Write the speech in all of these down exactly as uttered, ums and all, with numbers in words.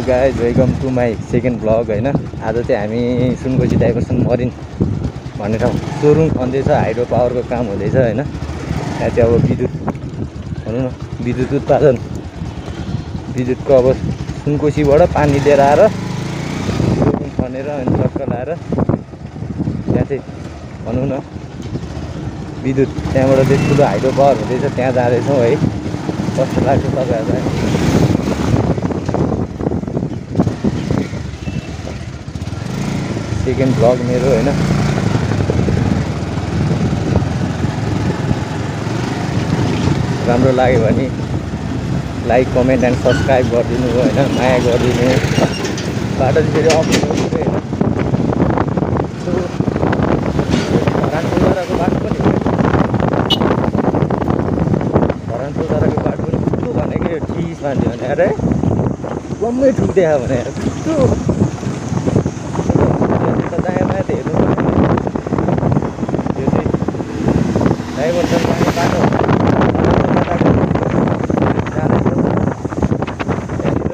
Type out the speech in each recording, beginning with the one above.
Guys welcome to my second blog होइन। आज चाहिँ हामी सुनकोशी डाइभर्सन मरिन भन्ने ठाउँ सोरुम खन्दैछ, हाइड्रो पावरको काम हुँदैछ होइन। त्यहाँ चाहिँ अब विद्युत भनौँ न विद्युत उत्पादन विद्युतको अब सुनकोशीबाट पानी लिएर आएर सोरुम खनेर अनि चक्कर लाएर त्यहाँ चाहिँ भनौँ न विद्युत त्यहाँबाट चाहिँ ठुलो हाइड्रो पावर हुँदैछ, त्यहाँ जाँदैछौँ है। कस्तो लाग्छ तपाईँहरूलाई? सेकेन्ड ब्लग मेरो होइन। राम्रो लाग्यो भने लाइक कमेन्ट एन्ड सब्सक्राइब गरिदिनु हो होइन, माया गरिदिनु। बाटो चाहिँ फेरि अप्ठ्यारो होइन, धरान पोखराको बाटो पनि हो। धरान पोखराको बाटो पनि कस्तो भनेको यो ठिस मान्छे भने अरे गम्मै ठुक्दैछ भने कस्तो दायाँ बायाँ त हेर्नु पऱ्यो। त्यो चाहिँ डाइभर्सन जाने बाटो जाँदैछ। त्यहाँनिर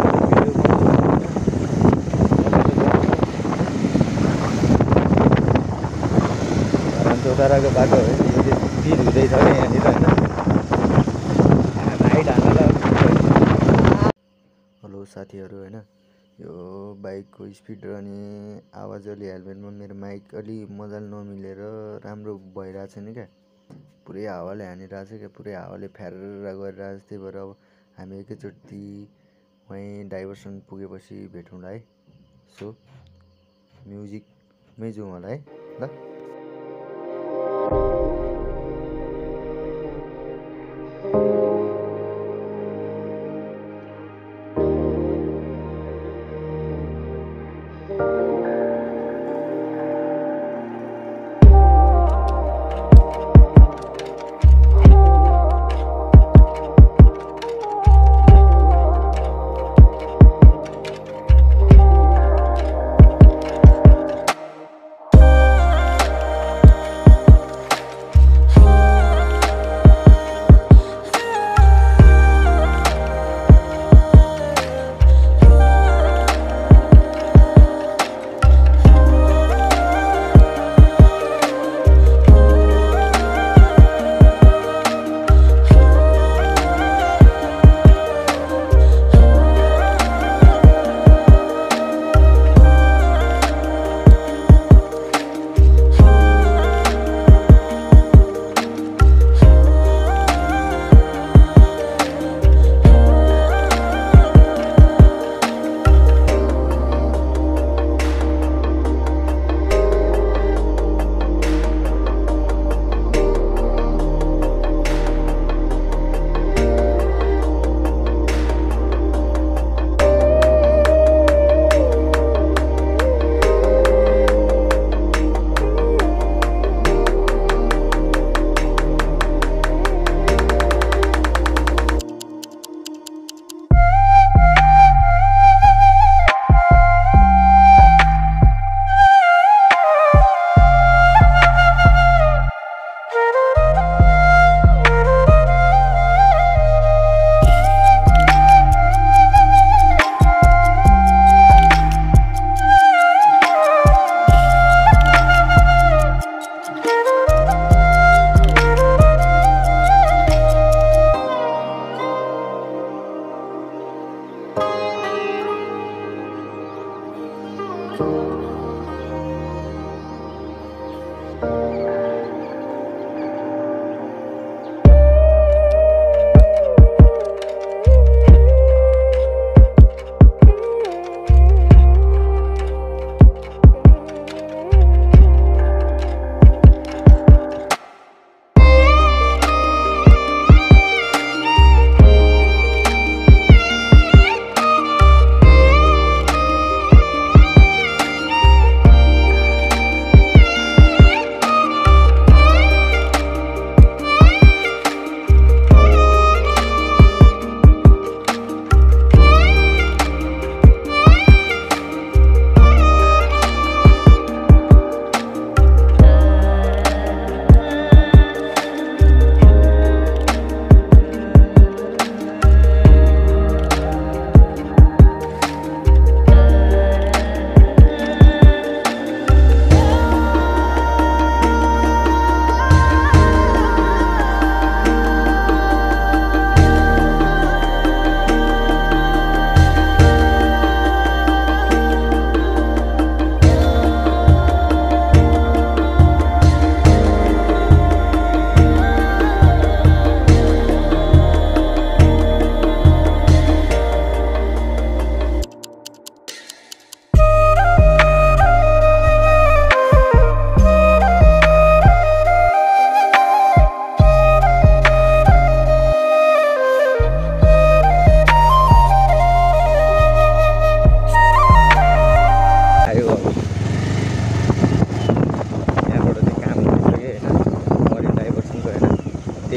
धरान चौताराको बाटो हो, यो चाहिँ पिर हुँदैछ क्या यहाँनिर होइन। राइट हाल्नलाई हेलो साथीहरू होइन। यो बाइकको स्पिड र अनि आवाज अलि हेलमेटमा मेरो माइक अलि मजाले नमिलेर राम्रो भइरहेको छैन क्या, पुरै हावाले हानिरहेको छ क्या, पुरै हावाले फ्यारेर गरिरहेको छ। त्यही भएर अब हामी एकैचोटि वहीँ डाइभर्सन पुगेपछि भेटौँला है। सो म्युजिकमै जाउँ होला है ल।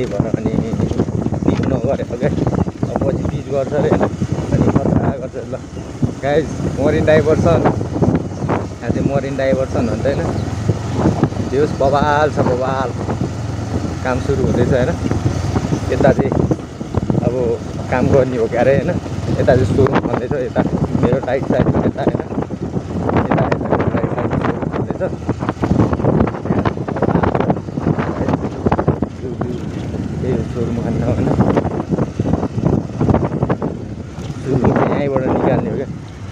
त्यही भएर अनि पिच नगरेको क्या अब पछि पिच गर्छ अरे होइन अनि खतरा गर्छ ल गाइज मरिन डाइभर्सन यहाँ चाहिँ मरिन डाइभर्सन भन्छ होइन त्यो बवाल छ बवाल काम सुरु हुँदैछ होइन यता चाहिँ अब काम गर्ने हो क्या अरे होइन यता चाहिँ सोरुम भन्दैछ यता मेरो राइट साइडको यता होइन यता यता राइट साइडको सोरुम भन्दैछ त्यही सोरुम खान्छ होइन सोरुम चाहिँ यहीँबाट निकाल्ने हो क्या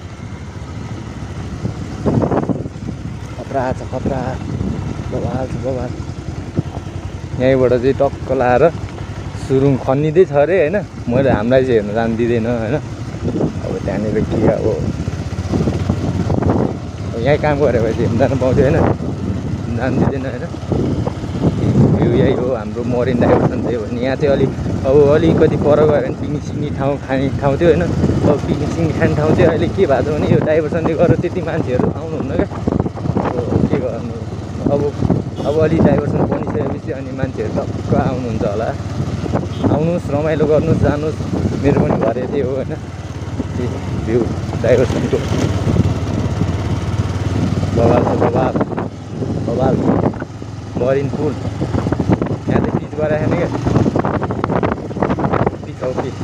खतरा छ खतरा बवाल छ बवाल यहीँबाट चाहिँ टक्क लाएर सुरुङ खनिँदै छ अरे होइन मैले हामीलाई चाहिँ हेर्न जानु दिँदैन होइन अब त्यहाँनिर के अब यहीँ काम गऱ्यो भने चाहिँ हेर्न जानु पाउँथ्यो होइन जानु दिँदैन होइन भ्यू यही हो हाम्रो मरिन डाइभर्सन चाहिँ हो भने यहाँ चाहिँ अलिक अब अलिकति पर गयो भने पिकनिक सिक्ने ठाउँ खाने ठाउँ थियो होइन अब पिकनिक सिक्ने खाने ठाउँ थियो अहिले के भएको छ भने यो डाइभर्सनले गर्दा त्यति मान्छेहरू आउनुहुन्न क्या अब के गर्नु अब अब अलि डाइभर्सन बनिसकेपछि अनि मान्छेहरू टक्क आउनुहुन्छ होला आउनुहोस् रमाइलो गर्नुहोस् जानुहोस् मेरो पनि घर यतै हो होइन भ्यू डाइभर्सनको बवाल छ बवाल बवाल मरिन पुल यहाँ चाहिँ पिच गराएको छैन क्या पिच हो पिच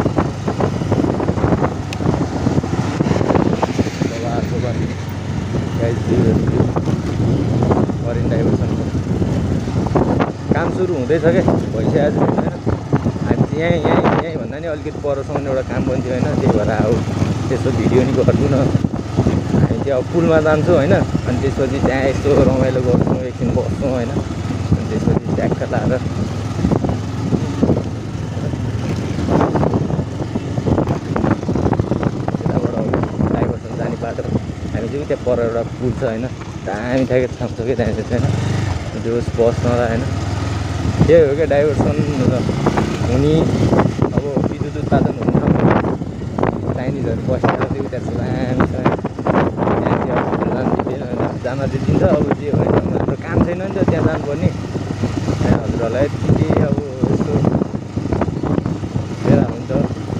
बवाल बवाल गाइस मरिन डाइभर्सनको काम सुरु हुँदैछ क्या भइसकेको छ होइन हामी चाहिँ यहीँ यहीँ यहीँ भन्दा नि अलिकति परसम्म एउटा काम पनि थियो होइन त्यही भएर अब त्यसो भिडियो नि गर्छु न हामी चाहिँ अब पुलमा जान्छौँ होइन अनि त्यसपछि त्यहाँ यस्तो रमाइलो गर्छौँ एकछिन बस्छौँ होइन अनि त्यसपछि ट्याक्क लाएर त्यताबाट डाइभर्सन जाने बाटो हामी चाहिँ त्यहाँ पर एउटा पुल छ होइन दामी ठ्याक्कै ठाउँ छ क्या त्यहाँ चाहिँ होइन जोस् बस्नलाई होइन त्यही हो क्या डाइभर्सन हुने अब विद्युत उत्पादन हुने ठाउँ चाइनिजहरू बसेर त्यो त्यहाँ दामी छ त्यहाँ चाहिँ अब जानु दिँदैन जान दिन्छ अब जे होइन हाम्रो काम छैन नि त त्यहाँ जानुपर्ने हजुरहरूलाई यति अब यस्तो बेला हुन्छ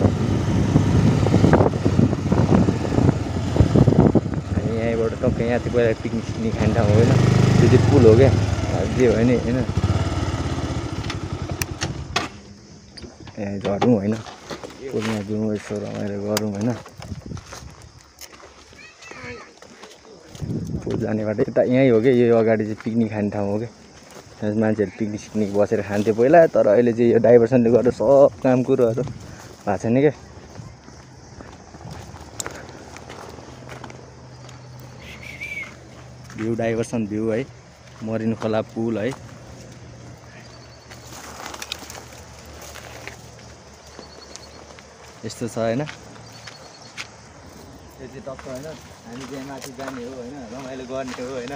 हामी यहीँबाट टक्कै यहाँ चाहिँ पहिला पिकनिक सिक्निक खाने ठाउँ होइन त्यो चाहिँ पुल हो क्या जे भयो नि होइन यहाँ झरौँ होइन पुलमा जाउँ यसो रमाइलो गरौँ होइन पुल जाने बाटो यता यहीँ हो क्या यो अगाडि चाहिँ पिकनिक खाने ठाउँ हो क्या त्यहाँ मान्छेहरू पिकनिक सिक्निक बसेर खान्थ्यो पहिला तर अहिले चाहिँ यो डाइभर्सनले गर्दा सब काम कुरोहरू भएको छैन क्या भ्यू डाइभर्सन भ्यू है मरिन खोला पुल है यस्तो छ होइन यो चाहिँ टक्क होइन हामी चाहिँ माथि जाने हो होइन रमाइलो गर्ने हो होइन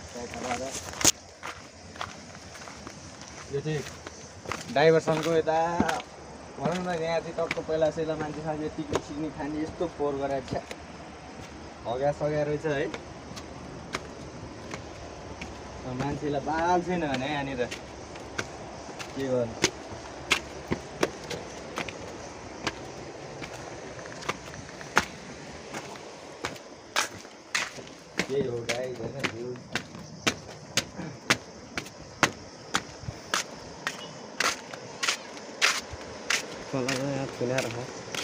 यो चाहिँ डाइभर्सनको यता भनौँ न यहाँ चाहिँ टक्क पहिला सेला मान्छे साथी पिकनिक सिक्निक खाने यस्तो पोहोर गराएको छ हग्या सग्या रहेछ है मान्छेलाई बाल छैन भने यहाँनिर के गर्नु यही हो गाइस होइन भ्यू खोलामा यहाँ खुलाएर हो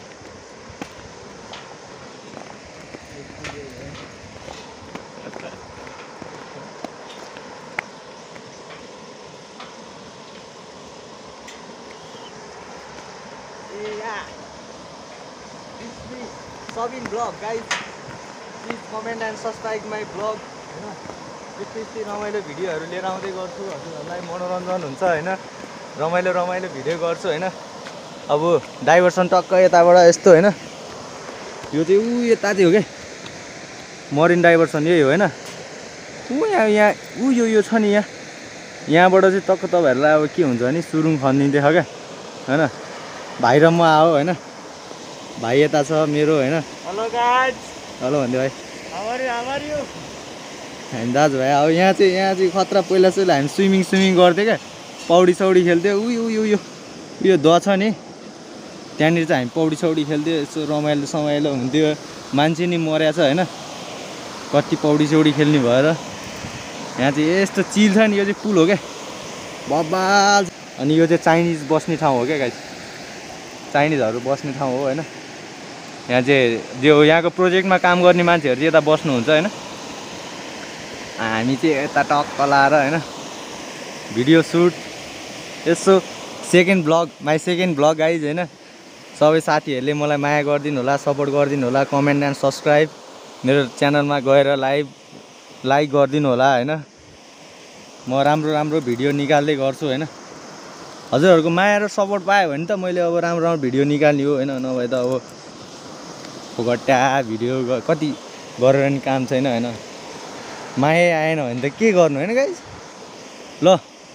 Sabin vlog guys, please comment and subscribe my vlog हैन यस्तै यस्तै रमाइलो भिडियोहरू लिएर आउँदै गर्छु हजुरहरूलाई मनोरञ्जन हुन्छ हैन रमाइलो रमाइलो भिडियो गर्छु हैन अब डाइभर्सन टक्क यताबाट यस्तो हैन यो चाहिँ उ यता चाहिँ हो के मरिन डाइभर्सन यही हो हैन उ यहाँ यहाँ उ यो यो छ नि यहाँ यहाँबाट चाहिँ टक्क तपाईहरुलाई अब के हुन्छ भने सुरुङ खनिदिन्छ क्या हैन भाइ र म आओ हैन भाइ यता छ मेरो हैन हेलो गाइस हेलो भन्दै भाइ how are you how are you हामी दाजु भाइ अब यहाँ चाहिँ यहाँ चाहिँ खतरा पहिला चाहिँ हामी स्विमिङ स्विमिङ गर्थ्यो क्या पौडी सौडी खेल्थ्यो उयो उयो उयो उयो द छ नि त्यहाँनिर चाहिँ हामी पौडी सौडी खेल्थ्यो यसो रमाइलो समाइलो हुन्थ्यो मान्छे नि मर्या छ होइन कति पौडी सौडी खेल्ने भएर यहाँ चाहिँ यस्तो चिल छ नि यो चाहिँ पुल हो क्या बब्बाल अनि यो चाहिँ चाइनिज बस्ने ठाउँ हो क्या गाइस चाइनिजहरू बस्ने ठाउँ हो होइन यहाँ चाहिँ जो यहाँको प्रोजेक्टमा काम गर्ने मान्छेहरू चाहिँ यता बस्नुहुन्छ होइन हामी चाहिँ यता टक्क लाएर होइन भिडियो सुट यसो second vlog my second vlog guys होइन सबै साथीहरूले मलाई माया गरिदिनु होला सपोर्ट गरिदिनु होला कमेन्ट एन्ड सब्सक्राइब मेरो च्यानलमा गएर लाइभ लाइक गरिदिनु होला होइन म राम्रो राम्रो भिडियो निकाल्दै गर्छु होइन हजुरहरूको माया र सपोर्ट पायो भने त मैले अब राम्रो राम्रो भिडियो निकाल्ने हो होइन नभए त अब फोकट्टा भिडियो कति गरेर नि काम छैन होइन माया आएन भने त के गर्नु होइन गाइज ल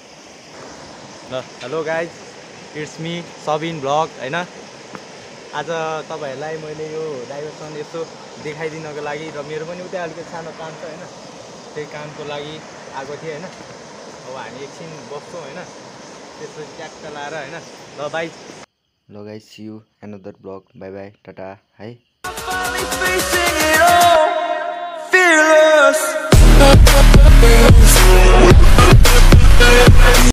ल hello guys it's me Sabin vlog होइन आज तपाईँहरूलाई मैले यो डाइभर्सन यसो देखाइदिनको लागि र मेरो पनि उतै अलिकति सानो काम छ होइन त्यही कामको लागि आएको थिएँ होइन अब हामी एकछिन बस्छौँ होइन त्यसपछि ट्याक्क लाएर होइन ल बाई ल guys see you another vlog bye bye tata है